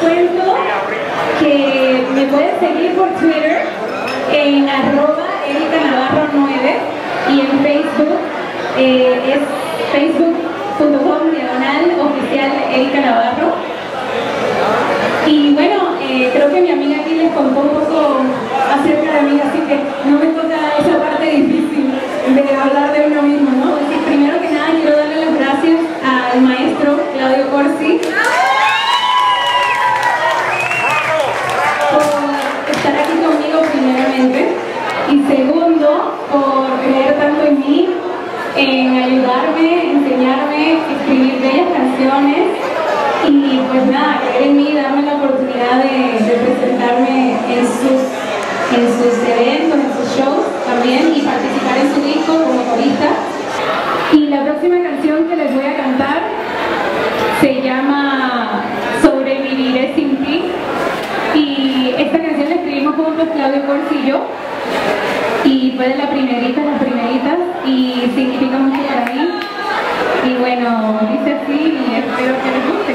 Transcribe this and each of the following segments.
cuento que me pueden seguir por Twitter en @ericanavarro9 y en Facebook es facebook.com/oficial Erika Navarro. Y bueno, creo que mi amiga aquí les contó un poco acerca de mí, así que no me toca esa parte difícil de hablar de uno mismo, ¿no? Así, primero que nada quiero darle las gracias al maestro Claudio Corsi por estar aquí conmigo primeramente, y segundo por creer tanto en mí, en ayudarme, enseñarme, escribir bellas canciones y pues nada, creer en mí y darme la oportunidad de presentarme en sus eventos, en sus shows también, y participar en su disco como corista. Y la próxima canción que les voy a cantar se llama Sobreviviré sin ti, y esta canción la escribimos juntos Claudio Corsi y yo, y fue de las primeritas, y significa mucho para mí. Y bueno, dice así y espero que les guste.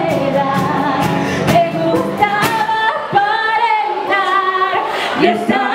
Yes,